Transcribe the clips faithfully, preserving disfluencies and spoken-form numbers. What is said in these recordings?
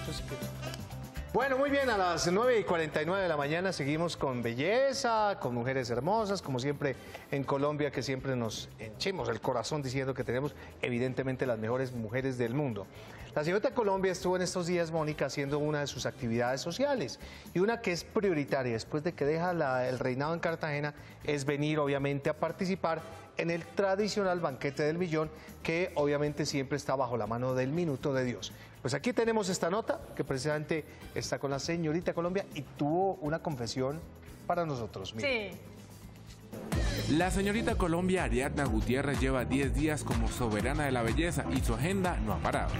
Eso sí que... Bueno, muy bien, a las nueve y cuarenta y nueve de la mañana seguimos con belleza, con mujeres hermosas, como siempre en Colombia, que siempre nos henchemos el corazón diciendo que tenemos evidentemente las mejores mujeres del mundo. La señorita Colombia estuvo en estos días, Mónica, haciendo una de sus actividades sociales, y una que es prioritaria después de que deja la, el reinado en Cartagena es venir obviamente a participar en el tradicional banquete del millón, que obviamente siempre está bajo la mano del minuto de Dios. Pues aquí tenemos esta nota que precisamente está con la señorita Colombia y tuvo una confesión para nosotros. Miren. Sí. La señorita Colombia Ariadna Gutiérrez lleva diez días como soberana de la belleza y su agenda no ha parado.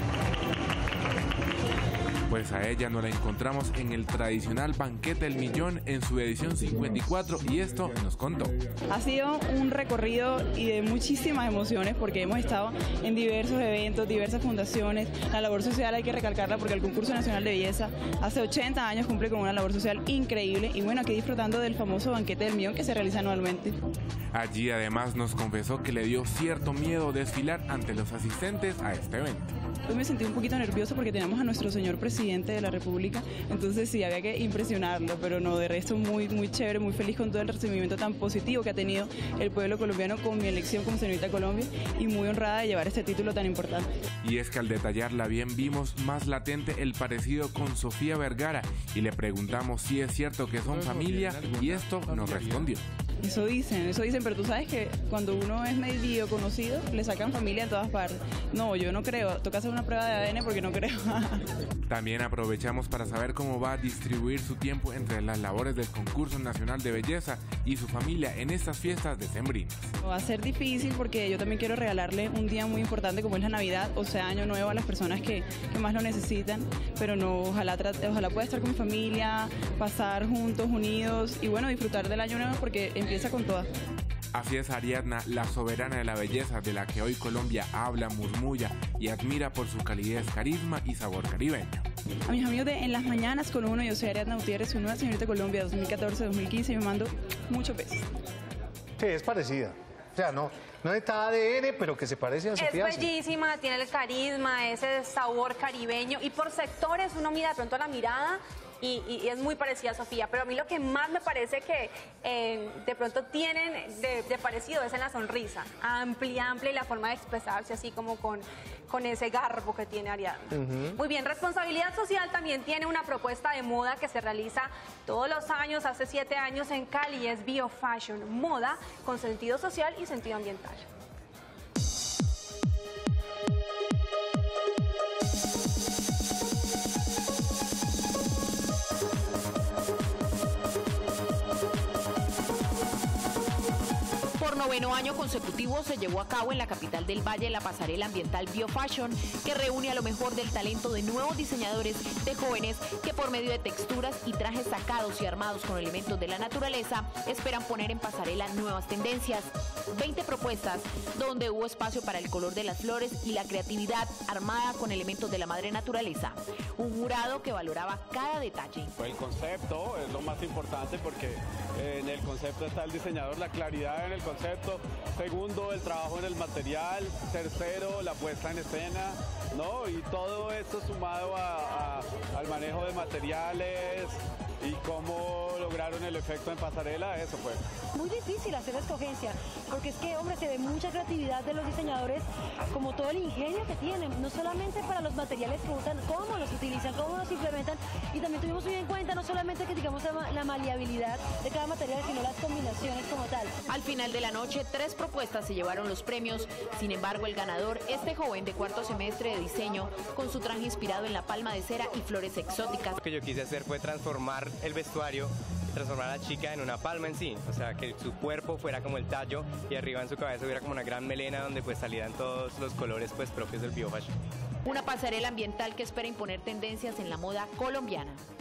Pues a ella nos la encontramos en el tradicional banquete del millón en su edición cincuenta y cuatro y esto nos contó. Ha sido un recorrido y de muchísimas emociones porque hemos estado en diversos eventos, diversas fundaciones. La labor social hay que recalcarla porque el Concurso Nacional de Belleza hace ochenta años cumple con una labor social increíble y bueno, aquí disfrutando del famoso banquete del millón que se realiza anualmente. Allí además nos confesó que le dio cierto miedo desfilar ante los asistentes a este evento. Hoy me sentí un poquito nerviosa porque teníamos a nuestro señor presidente de la República, entonces sí, había que impresionarlo, pero no, de resto muy, muy chévere, muy feliz con todo el recibimiento tan positivo que ha tenido el pueblo colombiano con mi elección como señorita Colombia y muy honrada de llevar este título tan importante. Y es que al detallarla bien vimos más latente el parecido con Sofía Vergara y le preguntamos si es cierto que son familia y esto nos respondió. Eso dicen, eso dicen, pero tú sabes que cuando uno es medio conocido, le sacan familia en todas partes. No, yo no creo, toca hacer una prueba de A D N porque no creo. También aprovechamos para saber cómo va a distribuir su tiempo entre las labores del Concurso Nacional de Belleza y su familia en estas fiestas decembrinas. Va a ser difícil porque yo también quiero regalarle un día muy importante como es la Navidad, o sea, Año Nuevo a las personas que, que más lo necesitan, pero no, ojalá, ojalá pueda estar con mi familia, pasar juntos, unidos y bueno, disfrutar del Año Nuevo porque empieza con todas. Así es Ariadna, la soberana de la belleza de la que hoy Colombia habla, murmulla y admira por su calidez, carisma y sabor caribeño. A mis amigos de En las Mañanas con Uno, yo soy Ariadna Gutiérrez, una señorita Colombia dos mil catorce dos mil quince y me mando muchos besos. Sí, es parecida. O sea, no, no está A D N, pero que se parece a Sofía. Es bellísima, sí. Tiene el carisma, ese sabor caribeño y por sectores uno mira de pronto la mirada y, y, y es muy parecida a Sofía, pero a mí lo que más me parece que eh, de pronto tienen de, de parecido es en la sonrisa, amplia, amplia y la forma de expresarse así como con, con ese garbo que tiene Ariadna. Uh-huh. Muy bien, Responsabilidad Social también tiene una propuesta de moda que se realiza todos los años, hace siete años en Cali, es Biofashion, moda con sentido social y sentido ambiental. Por noveno año consecutivo se llevó a cabo en la capital del Valle la pasarela ambiental Biofashion, que reúne a lo mejor del talento de nuevos diseñadores, de jóvenes que por medio de texturas y trajes sacados y armados con elementos de la naturaleza esperan poner en pasarela nuevas tendencias. veinte propuestas donde hubo espacio para el color de las flores y la creatividad armada con elementos de la madre naturaleza. Un jurado que valoraba cada detalle. El concepto es lo más importante porque en el concepto está el diseñador, la claridad en el concepto. Segundo, el trabajo en el material. Tercero, la puesta en escena, ¿no? Y todo esto sumado a, a, al manejo de materiales y cómo lograron el efecto en pasarela, eso fue. Muy difícil hacer la escogencia, porque es que, hombre, se ve mucha creatividad de los diseñadores, como todo el ingenio que tienen, no solamente para los materiales que usan, cómo los utilizan, cómo los implementan, y también tuvimos muy en cuenta no solamente que digamos la maleabilidad de cada material, sino las combinaciones como tal. Al final de la noche, tres propuestas se llevaron los premios, sin embargo el ganador, este joven de cuarto semestre de diseño, con su traje inspirado en la palma de cera y flores exóticas. Lo que yo quise hacer fue transformar el vestuario y transformar a la chica en una palma en sí, o sea, que su cuerpo fuera como el tallo y arriba en su cabeza hubiera como una gran melena donde pues salieran todos los colores pues propios del biofashion. Una pasarela ambiental que espera imponer tendencias en la moda colombiana.